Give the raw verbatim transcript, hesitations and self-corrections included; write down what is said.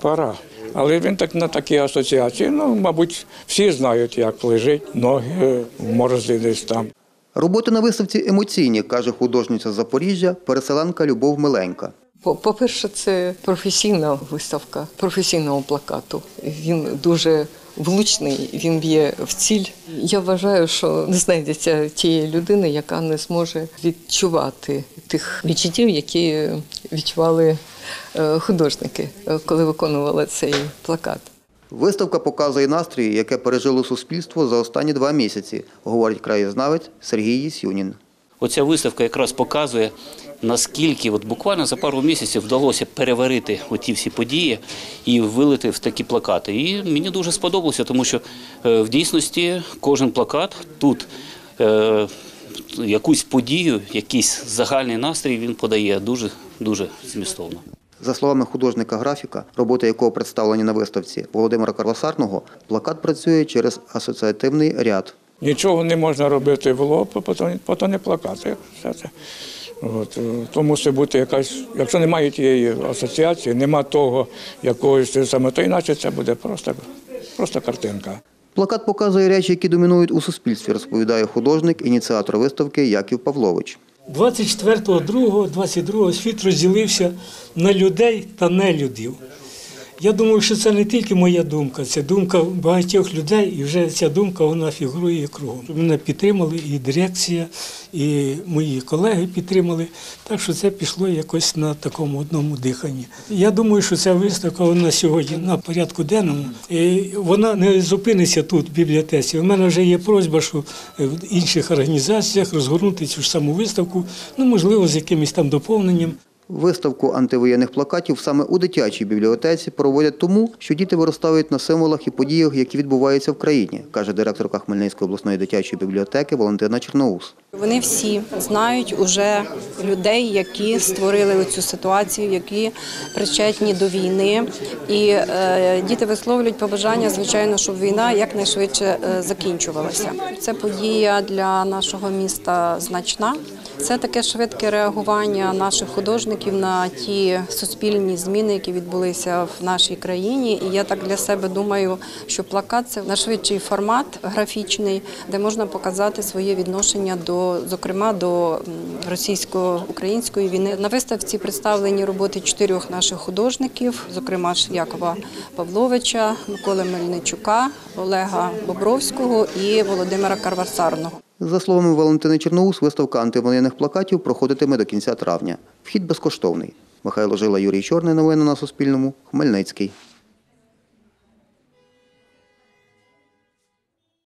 пора. Але він так на такі асоціації, ну, мабуть, всі знають, як лежить, ноги в морозі десь там. Роботи на виставці емоційні, каже художниця з Запоріжжя, переселенка Любов Миленька. По-перше, це професійна виставка, професійного плакату. Він дуже влучний, він б'є в ціль. Я вважаю, що не знайдеться тієї людини, яка не зможе відчувати тих відчуттів, які відчували художники, коли виконували цей плакат. Виставка показує настрої, яке пережило суспільство за останні два місяці, говорить краєзнавець Сергій Єсюнін. Оця виставка якраз показує, наскільки от буквально за пару місяців вдалося переварити оті всі події і вилити в такі плакати. І мені дуже сподобалося, тому що в дійсності кожен плакат тут е, якусь подію, якийсь загальний настрій він подає дуже-дуже змістовно. За словами художника-графіка, роботи якого представлені на виставці Володимира Карвасарного, плакат працює через асоціативний ряд. Нічого не можна робити в лоб, потім не плакати. Все це. От, то мусить бути якась, якщо немає тієї асоціації, нема того якогось саме, то іначе це буде просто, просто картинка. Плакат показує речі, які домінують у суспільстві, розповідає художник, ініціатор виставки Яків Павлович. двадцять четвертого другого двадцять другого світ розділився на людей та нелюдів. Я думаю, що це не тільки моя думка, це думка багатьох людей, і вже ця думка вона фігурує кругом. Мене підтримали і дирекція, і мої колеги підтримали, так що це пішло якось на такому одному диханні. Я думаю, що ця виставка вона сьогодні на порядку денному, і вона не зупиниться тут, в бібліотеці. У мене вже є просьба, що в інших організаціях розгорнути цю ж саму виставку, ну, можливо, з якимось там доповненням. Виставку антивоєнних плакатів саме у дитячій бібліотеці проводять тому, що діти виростають на символах і подіях, які відбуваються в країні, каже директорка Хмельницької обласної дитячої бібліотеки Валентина Черноус. Вони всі знають уже людей, які створили цю ситуацію, які причетні до війни. І е, діти висловлюють побажання, звичайно, щоб війна якнайшвидше е, закінчувалася. Це подія для нашого міста значна. Це таке швидке реагування наших художників на ті суспільні зміни, які відбулися в нашій країні. І я так для себе думаю, що плакат – це найшвидший формат графічний, де можна показати своє відношення до, зокрема, до російсько-української війни. На виставці представлені роботи чотирьох наших художників, зокрема Якова Павловича, Миколи Мельничука, Олега Бобровського і Володимира Карвасарного. За словами Валентини Черноус, виставка антивоєнних плакатів проходитиме до кінця травня. Вхід безкоштовний. Михайло Жила, Юрій Чорний. Новини на Суспільному. Хмельницький.